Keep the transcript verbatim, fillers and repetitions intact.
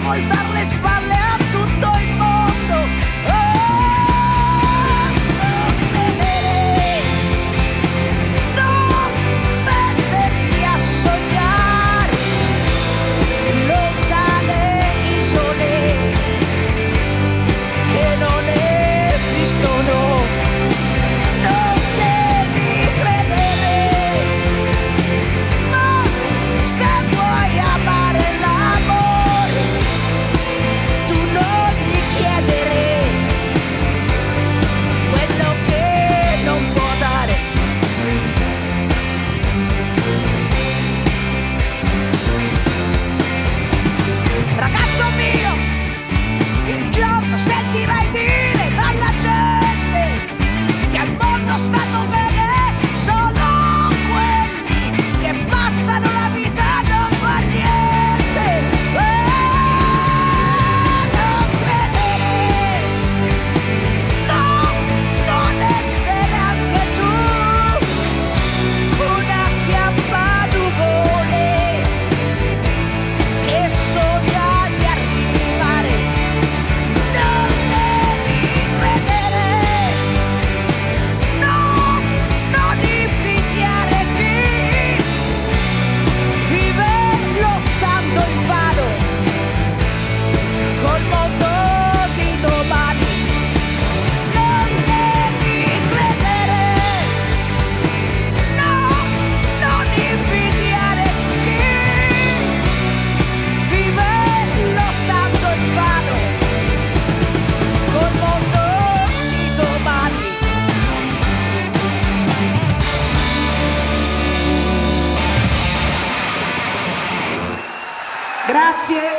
voltar le spalle a tutto il mondo. Oh, non credere, non metterti a sognare lontane isole che non esistono. Non devi credere, ma se vuoi amare l'amore, tu non gli chiedere quello che non può dare. Ragazzo mio, un giorno sentirai dire dalla gente che al mondo stanno bene solo quelli che passano la vita a non far niente. Eh, non credere, no, non essere anche tu una chiappa nuvole che sogna di arrivare. Non devi credere, no, non invidiare chi vive lottando invano col mondo di domani. Non devi credere, no, non invidiare chi vive lottando invano col mondo di domani. Grazie.